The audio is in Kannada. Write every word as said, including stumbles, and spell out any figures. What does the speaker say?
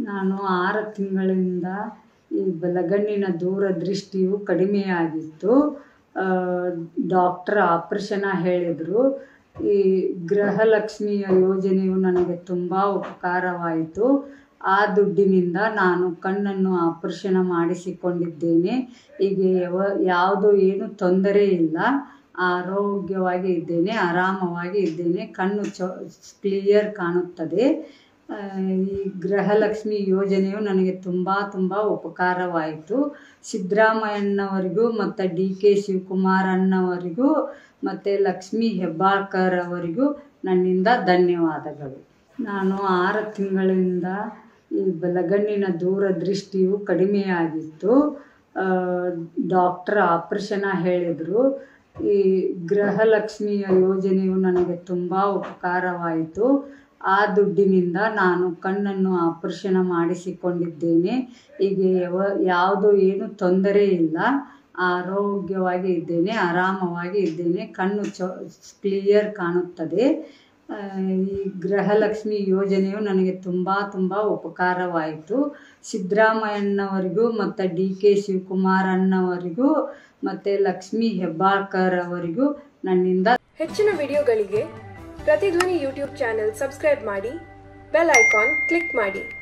ನಾನು ಆರು ತಿಂಗಳಿಂದ ಈ ಬಲಗಣ್ಣಿನ ದೂರದೃಷ್ಟಿಯು ಕಡಿಮೆಯಾಗಿತ್ತು. ಡಾಕ್ಟರ್ ಆಪ್ರೇಷನ್ ಹೇಳಿದರು. ಈ ಗೃಹಲಕ್ಷ್ಮಿಯ ಯೋಜನೆಯು ನನಗೆ ತುಂಬ ಉಪಕಾರವಾಯಿತು. ಆ ದುಡ್ಡಿನಿಂದ ನಾನು ಕಣ್ಣನ್ನು ಆಪರೇಷನ್ ಮಾಡಿಸಿಕೊಂಡಿದ್ದೇನೆ. ಈಗ ಯಾವುದು ಏನು ತೊಂದರೆ ಇಲ್ಲ, ಆರೋಗ್ಯವಾಗಿ ಇದ್ದೇನೆ, ಆರಾಮವಾಗಿ ಇದ್ದೇನೆ. ಕಣ್ಣು ಚ ಕ್ಲಿಯರ್ ಕಾಣುತ್ತದೆ. ಈ ಗೃಹಲಕ್ಷ್ಮಿ ಯೋಜನೆಯು ನನಗೆ ತುಂಬ ತುಂಬ ಉಪಕಾರವಾಯಿತು. ಸಿದ್ದರಾಮಯ್ಯನವರಿಗೂ ಮತ್ತು ಡಿ ಕೆ ಶಿವಕುಮಾರ್ ಅಣ್ಣವರಿಗೂ ಮತ್ತು ಲಕ್ಷ್ಮೀ ಹೆಬ್ಬಾಳ್ಕರ್ ಅವರಿಗೂ ನನ್ನಿಂದ ಧನ್ಯವಾದಗಳು. ನಾನು ಆರು ತಿಂಗಳಿಂದ ಈ ಬಲಗಣ್ಣಿನ ದೂರದೃಷ್ಟಿಯು ಕಡಿಮೆಯಾಗಿತ್ತು. ಡಾಕ್ಟರ್ ಆಪ್ರೇಷನ್ ಹೇಳಿದರು. ಈ ಗೃಹಲಕ್ಷ್ಮಿಯ ಯೋಜನೆಯು ನನಗೆ ತುಂಬ ಉಪಕಾರವಾಯಿತು. ಆ ದುಡ್ಡಿನಿಂದ ನಾನು ಕಣ್ಣನ್ನು ಆಪರೇಷನ್ ಮಾಡಿಸಿಕೊಂಡಿದ್ದೇನೆ. ಈಗ ಯಾವುದು ಏನು ತೊಂದರೆ ಇಲ್ಲ, ಆರೋಗ್ಯವಾಗಿ ಇದ್ದೇನೆ, ಆರಾಮವಾಗಿ ಇದ್ದೇನೆ. ಕಣ್ಣು ಚ ಕ್ಲಿಯರ್ ಕಾಣುತ್ತದೆ. ಈ ಗೃಹಲಕ್ಷ್ಮಿ ಯೋಜನೆಯು ನನಗೆ ತುಂಬ ತುಂಬ ಉಪಕಾರವಾಯಿತು. ಸಿದ್ದರಾಮಯ್ಯನವರಿಗೂ ಮತ್ತು ಡಿ ಕೆ ಶಿವಕುಮಾರ್ ಅಣ್ಣವರಿಗೂ ಮತ್ತು ಲಕ್ಷ್ಮೀ ಹೆಬ್ಬಾಳ್ಕರ್ ಅವರಿಗೂ ನನ್ನಿಂದ ಹೆಚ್ಚಿನ ವಿಡಿಯೋಗಳಿಗೆ ಪ್ರತಿಧ್ವನಿ ಯೂಟ್ಯೂಬ್ ಚಾನೆಲ್ ಸಬ್ಸ್ಕ್ರೈಬ್ ಮಾಡಿ, ಬೆಲ್ ಐಕಾನ್ ಕ್ಲಿಕ್ ಮಾಡಿ.